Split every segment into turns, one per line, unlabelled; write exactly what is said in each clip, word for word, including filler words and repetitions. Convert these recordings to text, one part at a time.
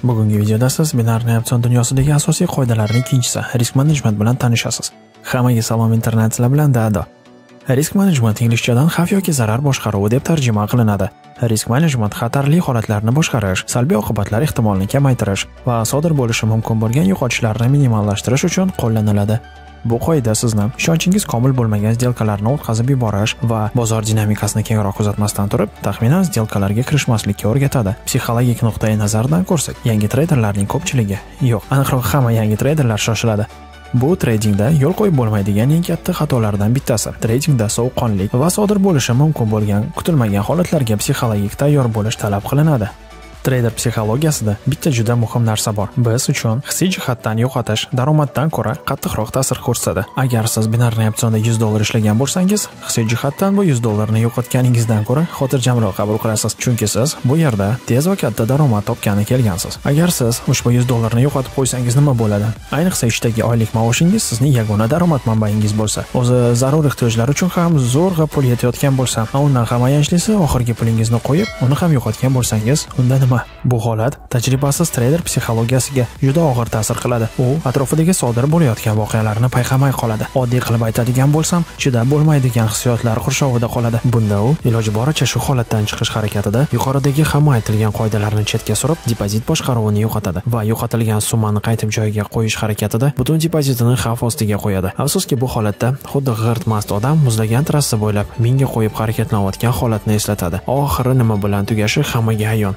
Bugungi videoda siz binarniy opsion dunyosidagi asosiy qoidalarning ikkinchisi risk management bilan tanishasiz. Hammaga salom, internet sizlar bilan Dado. Risk management inglizchadan xavf yoki zarar boshqaruvi deb tarjima qilinadi. Risk management xatarli holatlarni boshqarish, salbiy oqibatlar ehtimolini kamaytirish va sodir bo'lishi mumkin bo'lgan yo'qotishlarni minimallashtirish uchun qo'llaniladi. Bu qoida sizni ishonchingiz komil bo'lmagan сделkalarni o'tkazib yuborish va bozor dinamikasini kengroq kuzatmasdan turib, taxminan сделkalarga kirishmaslikka o'rgatadi. Psixologik nuqtai nazardan ko'rsak, yangi treyderlarning ko'pchiligi, yo'q, aniqroq hamma yangi treyderlar shoshiladi. Bu tradingda yo'l qo'yib bo'lmaydigan eng katta xatolardan bittasi. Tradingda sovuqqonlik va sodir bo'lishi mumkin bo'lgan kutilmagan holatlarga psixologik tayyor bo'lish talab qilinadi. Trader psixologiyasida bitta juda muhim narsa bor. Biz uchun hissiy jihatdan yo'qotish daromaddan ko'ra qattiqroq ta'sir ko'rsatadi. Agar siz binarniy opsionda yuz dollar ishlagan bo'lsangiz, hissiy jihatdan bu yuz dollarni yo'qotganingizdan ko'ra xotirjamroq qabul qilasiz, chunki siz bu yerda tez va katta daromad topgani kelgansiz. Agar siz ushbu yuz dollarni yo'qotib qo'ysangiz nima bo'ladi? Ayniqsa ishdagi oylik maoshingiz sizning yagona daromad manbaingiz bo'lsa, o'zi zarur ehtiyojlar uchun ham zo'rg'a pul yetayotgan bo'lsa, undan ham ayanchlisi oxirgi pulingizni qo'yib, uni ham yo'qotgan bo'lsangiz, unda nima? Bu holat tajribasiz trader psixologiyasiga juda og'ir ta'sir qiladi. U atrofidagi sodir bo'layotgan voqealarni payqamay qoladi. Oddiy qilib aytadigan bo'lsam, chidab bo'lmaydigan hissiyotlar qurshovida qoladi. Bunda u iloji boricha shu holatdan chiqish harakatida yuqoridagi hamma aytilgan qoidalarni chetga surib, depozit boshqaruvini yo'qotadi va yo'qotilgan summani qaytib joyiga qo'yish harakatida butun depozitini xavf ostiga qo'yadi. Afsuski, bu holatda xuddi g'irt mast odam muzlagan trassa bo'ylab minga qo'yib harakatlanayotgan holatni eslatadi. Oxiri nima bilan tugashi hammaga ayon.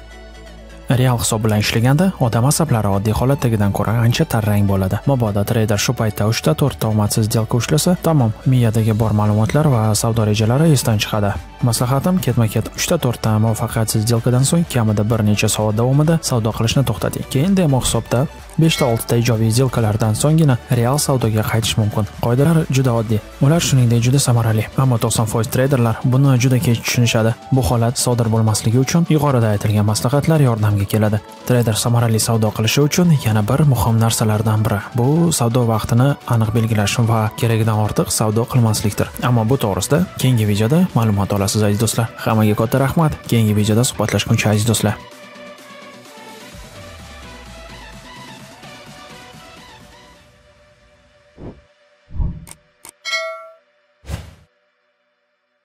Real hisob bilan ishlaganda odam asablari oddiy holatdagidan ko'ra ancha tarrang bo'ladi. Mabodo trader shu paytda uch ta to'rt ta omadsiz сделка ushlasa, tamom, miyadagi bor ma'lumotlar va savdo rejalari esdan chiqadi. Maslahatim ketma-ket uch ta to'rt ta muvaffaqiyatsiz сделkadan so'ng kamida bir necha soat davomida savdo qilishni to'xtating. Keyin demo hisobda besh ta olti ta ijobiy сделkalardan so'nggina real savdoga qaytish mumkin. Qoidalar juda oddiy. Ular shuningdek juda samarali. Ammo to'qson foiz traderlar buni juda kech tushunishadi. Bu holat sodir bo'lmasligi uchun yuqorida aytilgan maslahatlar yordamga keladi. Trader samarali savdo qilishi uchun yana bir muhim narsalardan biri bu savdo vaqtini aniq belgilash va keragidan ortiq savdo qilmaslikdir. Ammo bu to'g'risida keyingi videoda ma'lumot olasiz aziz do'stlar. Hammaga katta rahmat. Keyingi videoda suhbatlashguncha aziz do'stlar.